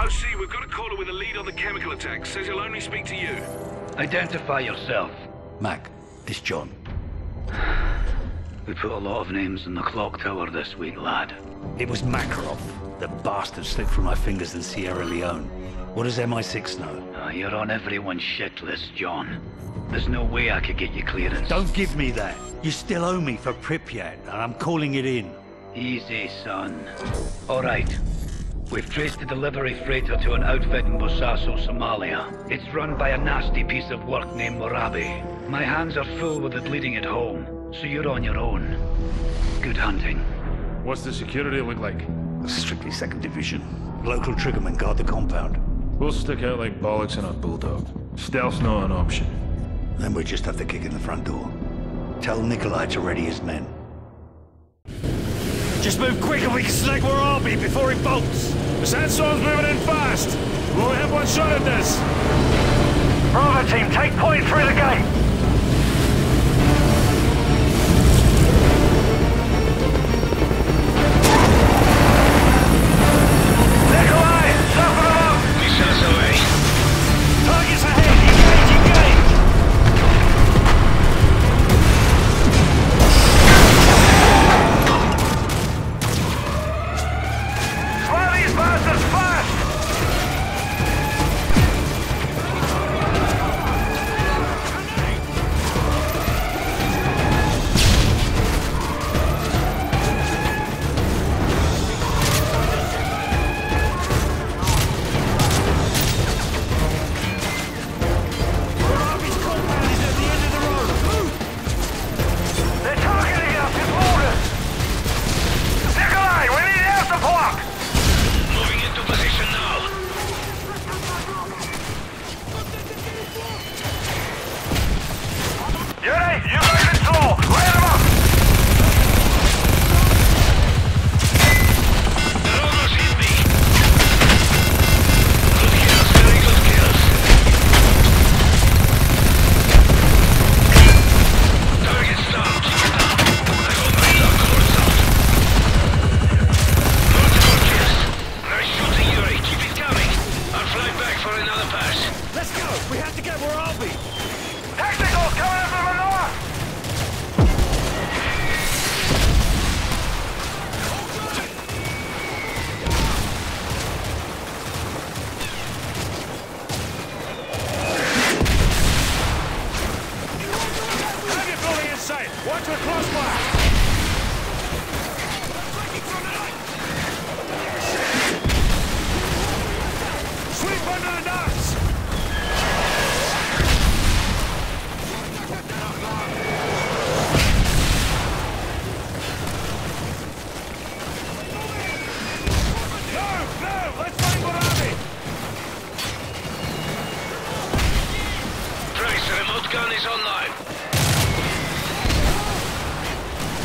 OC, we've got a caller with a lead on the chemical attack. Says he'll only speak to you. Identify yourself. Mac, it's John. We put a lot of names in the clock tower this week, lad. It was Makarov. The bastard slipped through my fingers in Sierra Leone. What does MI6 know? You're on everyone's shit list, John. There's no way I could get you clearance. Don't give me that. You still owe me for Pripyat, and I'm calling it in. Easy, son. All right. We've traced the delivery freighter to an outfit in Bosaso, Somalia. It's run by a nasty piece of work named Morabi. My hands are full with it leading it home, so you're on your own. Good hunting. What's the security look like? Strictly 2nd Division. Local triggermen guard the compound. We'll stick out like bollocks in a bulldog. Stealth's not an option. Then we just have to kick in the front door. Tell Nikolai to ready his men. Just move quick and we can select where I'll be before he bolts! The sandstorm's moving in fast! We'll have one shot at this! Bravo team, take point through the gate! Nikolai, suffer them up! Missiles away. Targets ahead, engage! Slow these bastards fast! They're targeting us with orders! Nikolai, we need air support! Moving into position now. Yuri, you got control! Light them up! That almost hit me. Good kills, very good kills. Target stopped. I got my lock cords out. Multiple kills. Nice shooting, Yuri. Keep it coming. I'll fly back for another pass. Let's go! We have to get where I'll be! Tacticals coming up from the north! Target building in sight! Watch with crossfire! Sweep under the docks! No! Let's find Morabi! Trace, the remote gun is online.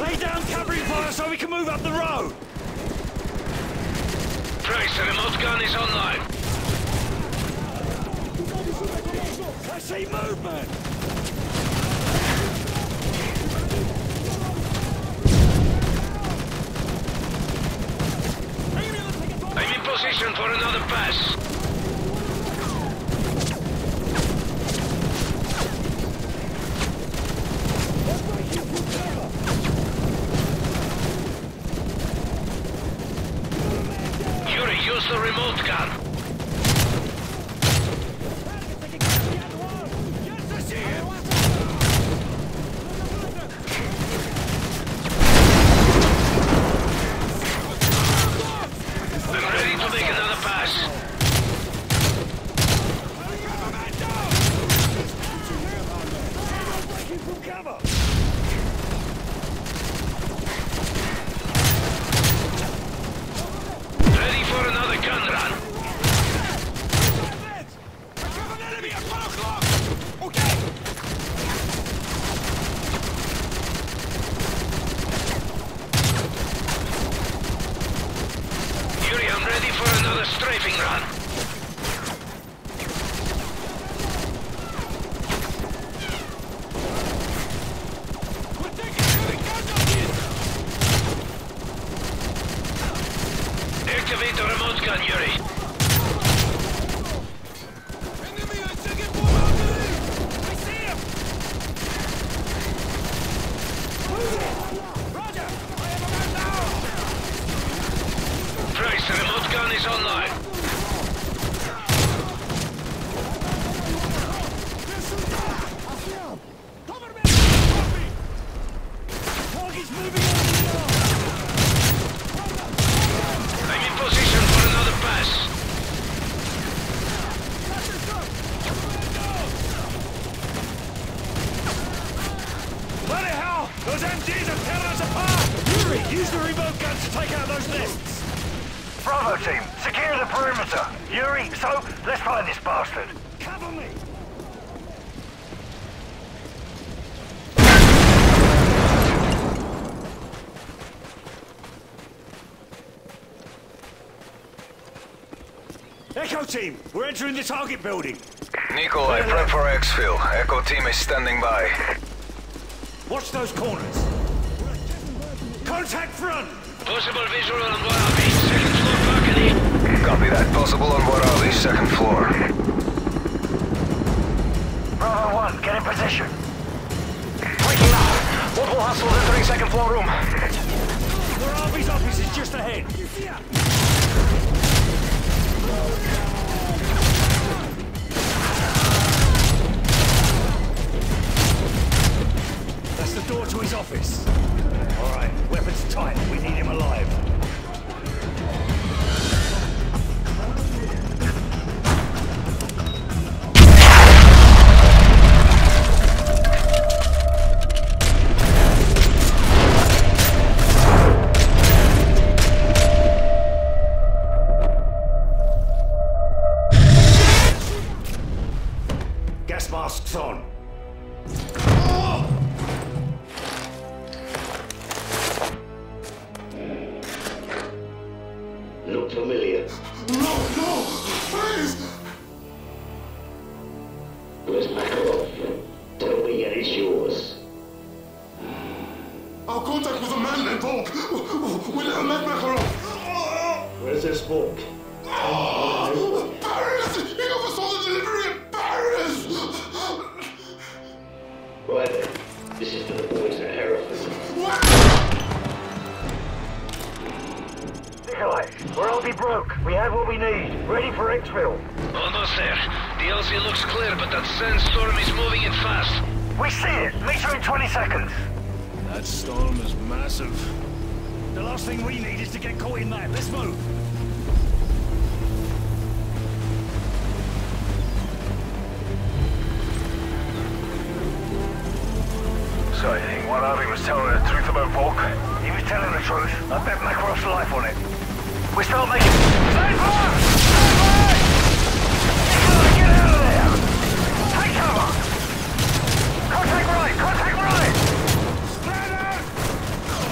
Lay down covering fire so we can move up the road! Price, the remote gun is online. I see movement! I'm in position for another pass. Yuri, use the remote gun. I'm ready to make another pass. Ready for another gun run. Yuri, I'm ready for another strafing run. Activate the remote gun, Yuri. Price, the remote gun is online. I'm in position for another pass. Bloody hell! Those MGs are tearing us apart! Yuri, use the remote gun to take out those nests! Bravo team, secure the perimeter. Yuri, so let's find this bastard. Cover me! Echo team, we're entering the target building. Nikolai, prep for exfil. Echo team is standing by. Watch those corners. Contact front! Possible visual on Warabi, second floor balcony. Copy that. Possible on Warabi, second floor. Bravo 1, get in position. Waking up. Multiple hostiles entering second floor room. Warabi's office is just ahead. That's the door to his office. All right, weapons tight. We need him alive. Gas masks on. Look familiar. No, please! Where's Makarov? Tell me and it's yours. Our contact was a man named Volk. We never met Makarov. Where's this book? Paris! He oversaw the delivery in Paris! Right then. This is for the boys at Hereford. Nikolai, we're LB broke. We have what we need. Ready for exfil. Almost there. The LZ looks clear, but that sandstorm is moving in fast. We see it. Meet you in 20 seconds. That storm is massive. The last thing we need is to get caught in that. Let's move. So you think Warabi was telling the truth about Volk? He was telling the truth. I bet Makarov's life on it. We start making... Stand fire! Stand fire! Nikolai, get out of there! Take cover! Contact right! Contact right! Stand out!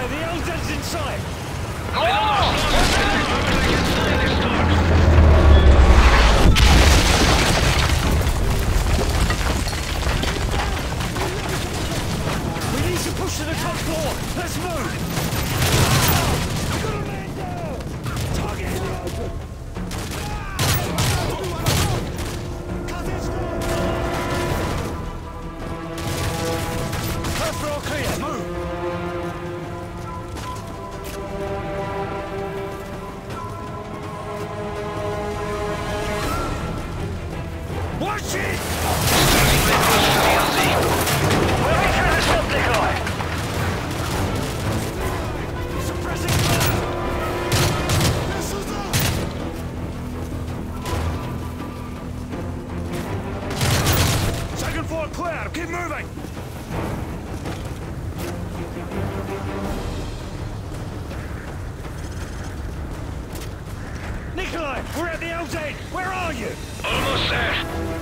Nikolai, the Elden's in sight! We need to push to the top floor! Let's move! Target! First floor clear, move! Watch it! We're entering the top, Nikolai! Suppressing fire! Second floor clear, keep moving! Nikolai, we're at the LZ! Where are you? Almost there.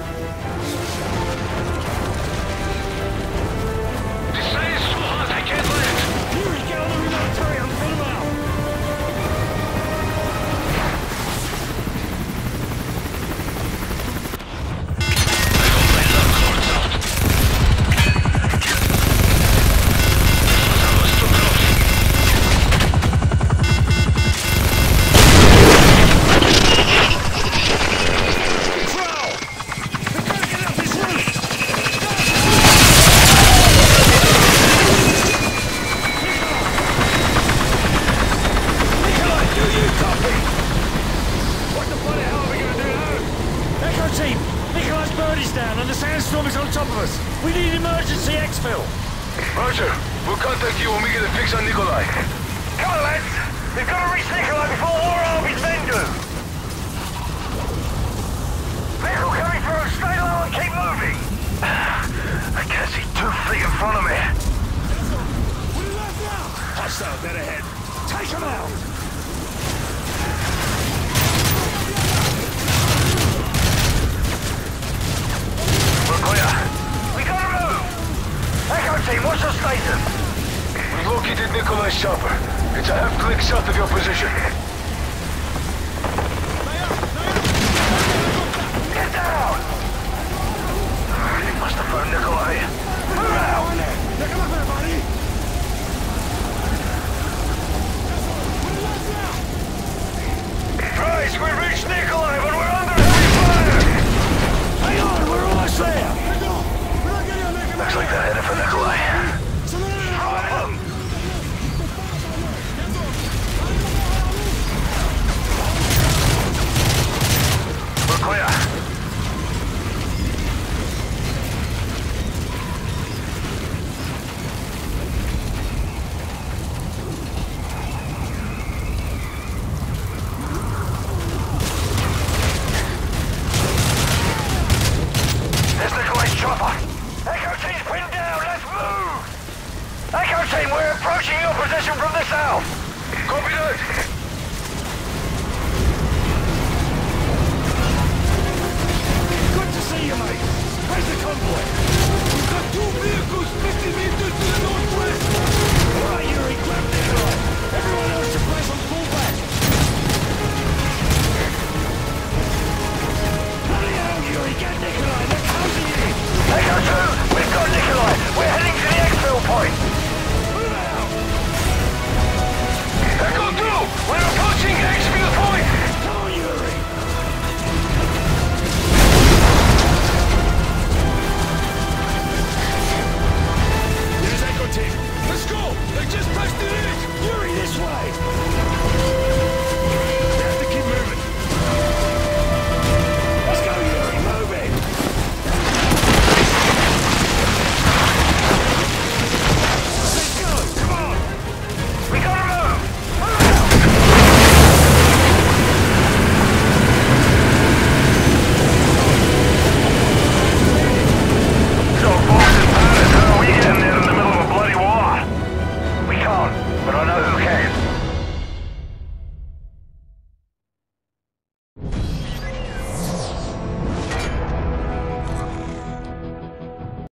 This side is too hot, I can't land. Yuri, get on the remote turret and pull them out! We need emergency exfil! Roger. We'll contact you when we get a fix on Nikolai. Come on, lads! We've got to reach Nikolai before War Army's men do! Vehicle coming through! Stay low and keep moving! I can't see 2 feet in front of me. Hostile dead ahead. Take him out! We're clear. We gotta move! Echo team, what's your status? We've located Nikolai's chopper. It's a half-click south of your position. Get down! They must have found Nikolai. Move out! Christ, we've reached Nikolai, but we're under heavy fire! Hang on, we're almost there! Looks like they're headed for Nikolai. Drop them! We're clear. There's Nikolai's chopper. Echo team's pinned down. Let's move. Echo team, we're approaching your position from the south. Copy that. Good to see you, mate. Where's the convoy? We've got 2 vehicles 50 meters to the northwest. All right, Yuri, grab Nikolai. Everyone else to press on full back. Bloody hell, Yuri, get Nikolai. They're closing in. Echo 2, we've got Nikolai. We're heading to the exfil point. Move out. Echo 2, we're approaching exfil point. Come on, Yuri. Here's Echo team. Let's go. They just passed it in. Yuri, this way.